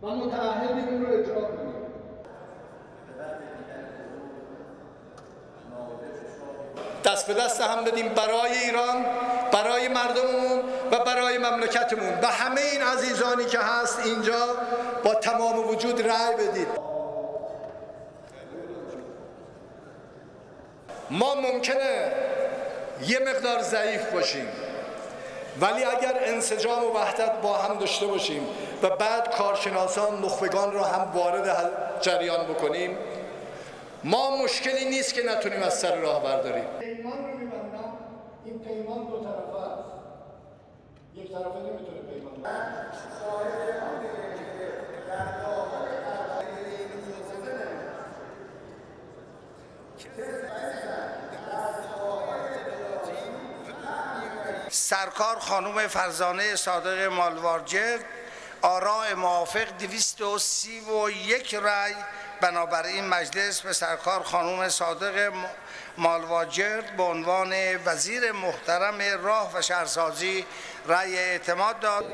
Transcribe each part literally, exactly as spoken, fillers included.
و متعهدیم این رو اجرا کنیم. دست به دست هم بدیم برای ایران، برای مردممون و برای مملکتمون و همه این عزیزانی که هست اینجا با تمام وجود رأی بدید. ما ممکنه یه مقدار ضعیف باشیم، ولی اگر انسجام و وحدت با هم داشته باشیم و بعد کارشناسان نخبگان رو هم وارد جریان بکنیم، ما مشکلی نیست که نتونیم از سر راه برداریم. پیمان رو می‌بندم، این پیمان دو طرفه است، یک طرفه نمیتونه پیمان بندم. سرکار خانم فرزانه صادق مالوارجرد آراء موافق دویست و سی و یک رأی، بنابراین مجلس به سرکار خانم صادق مالوارجرد به عنوان وزیر محترم راه و شهرسازی رأی اعتماد داد.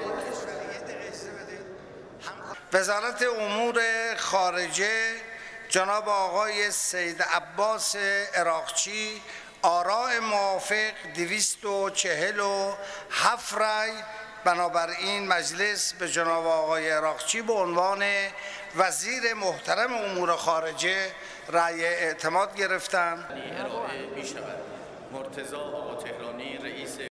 وزارت امور خارجه جناب آقای سید عباس عراقچی آراء موافق دویست و چهل و هفت رأی، بنابراین مجلس به جناب آقای عراقچی به عنوان وزیر محترم امور خارجه رأی اعتماد گرفتند. ارائه می شود. مرتضی آقا تهرانی رئیس